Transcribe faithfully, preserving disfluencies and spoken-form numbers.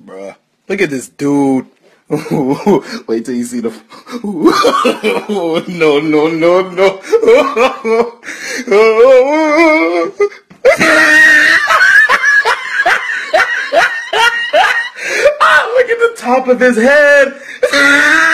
Bruh. Look at this dude. Wait till you see the... no, no, no, no. Ah, look at the top of his head.